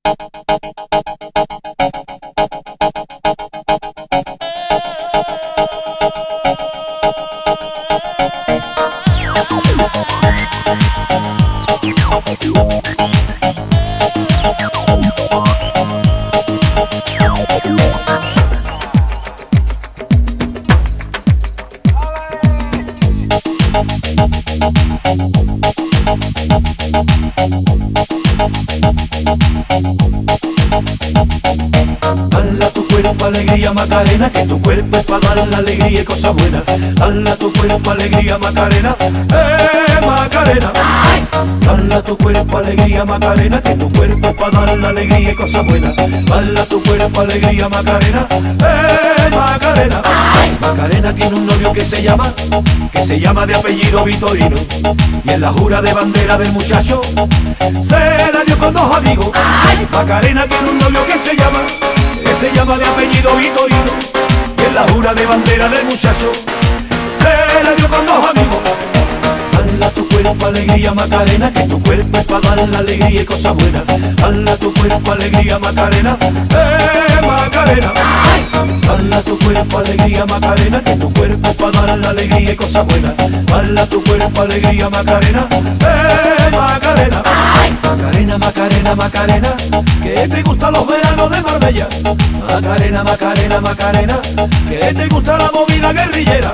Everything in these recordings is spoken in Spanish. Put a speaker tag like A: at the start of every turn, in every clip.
A: Dale tu cuerpo alegría Macarena, que tu cuerpo es para dar la alegría y cosas buenas. Dale tu cuerpo alegría Macarena, Macarena. Dale tu cuerpo alegría Macarena, que tu cuerpo es para dar la alegría y cosas buenas. Dale tu cuerpo alegría Macarena, Macarena. Macarena tiene un novio que se llama de apellido Vitorino, y en la jura de bandera del muchacho se la dio con dos amigos. Macarena tiene un novio que se llama de apellido Vitorino, y en la jura de bandera del muchacho se la dio con dos amigos. Dale tu cuerpo alegría Macarena, que tu cuerpo es para dar la alegría y cosas buenas. Dale tu cuerpo alegría Macarena, Macarena. Dale tu cuerpo alegría Macarena, que tu cuerpo es para dar la alegría y cosas buenas. Dale tu cuerpo alegría Macarena, Macarena. Macarena, Macarena, Macarena, que te gustan los veranos de Marbella. Macarena, Macarena, Macarena, que te gusta la movida guerrillera.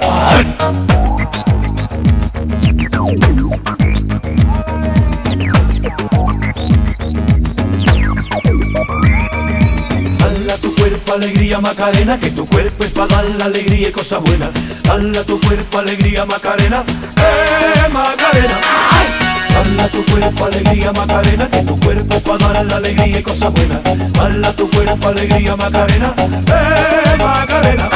A: Dale tu cuerpo alegría Macarena, que tu cuerpo es para dar la alegría y cosas buenas. Dale tu cuerpo alegría Macarena, Macarena. Dale tu cuerpo alegría Macarena, que tu cuerpo es para dar la alegría y cosas buenas. Dale tu cuerpo alegría Macarena, Macarena.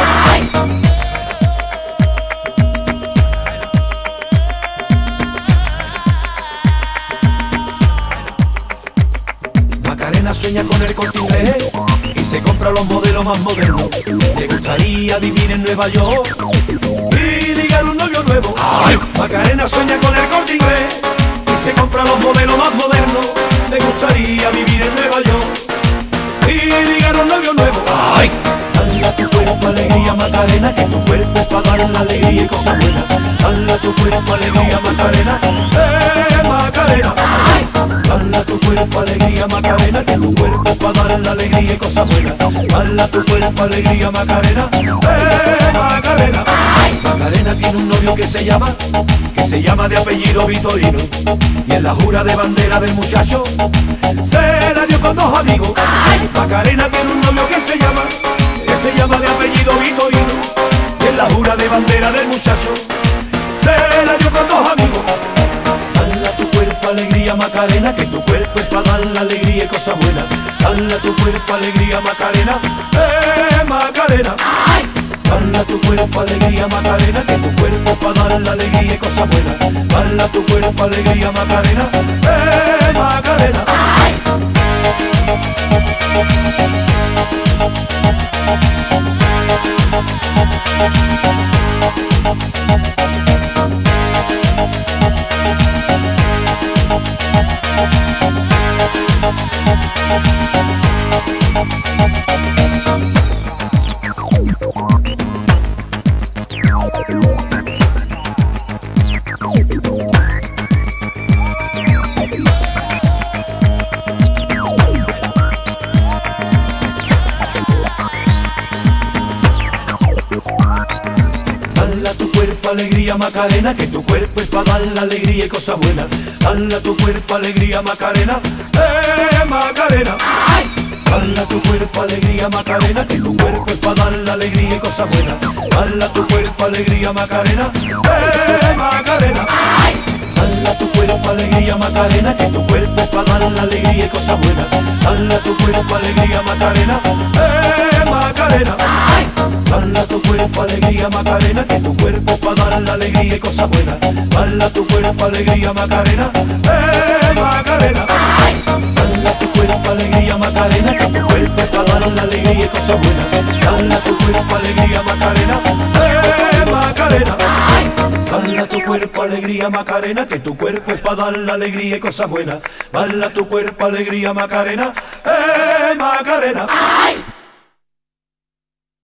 A: Macarena sueña con el Corte Inglés y se compra los modelos más modernos. Le gustaría vivir en Nueva York y ligar un novio nuevo. Macarena sueña con el Corte Inglés y se compra los modelos más modernos. Le gustaría vivir en Nueva York y ligar un novio nuevo. Dale tu cuerpo alegría Macarena, que tu cuerpo es para dar la alegría y cosas buenas. Dale tu cuerpo alegría Macarena, Macarena. Dale tu cuerpo alegría Macarena, que tu cuerpo es para dar la alegría y cosas buenas. Dale tu cuerpo alegría Macarena, Macarena. Macarena tiene un novio que se llama de apellido Vitorino, y en la jura de bandera del muchacho se la dio con dos amigos. Macarena tiene un novio que se llama de apellido Vitorino, y en la jura de bandera del muchacho se la dio con dos amigos. Dale tu cuerpo alegría Macarena, que tu cuerpo es para dar la alegría y cosas buenas. Dale tu cuerpo alegría Macarena, Macarena. Dale tu cuerpo alegría Macarena, que tu cuerpo es para dar la alegría y cosas buenas. Dale tu cuerpo alegría Macarena, Macarena. Alegría Macarena, que tu cuerpo es para dar la alegría y cosas buenas. Dale tu cuerpo alegría Macarena, Macarena. Dale tu cuerpo alegría Macarena, que tu cuerpo es para dar la alegría y cosas buenas. Dale tu cuerpo alegría Macarena, Macarena. Dale tu cuerpo alegría Macarena, que tu cuerpo es para dar la alegría y cosas buenas. Dale tu cuerpo alegría Macarena, Macarena. Dale tu cuerpo alegría Macarena, que tu cuerpo es para dar la alegría y cosas buenas. Dale tu cuerpo alegría Macarena, Macarena. Dale tu cuerpo alegría Macarena, que tu cuerpo es para dar la alegría y cosas buenas. Dale tu cuerpo alegría Macarena, Macarena. Dale tu cuerpo alegría Macarena, que tu cuerpo es para dar la alegría y cosas buenas. Dale tu cuerpo alegría Macarena, Macarena.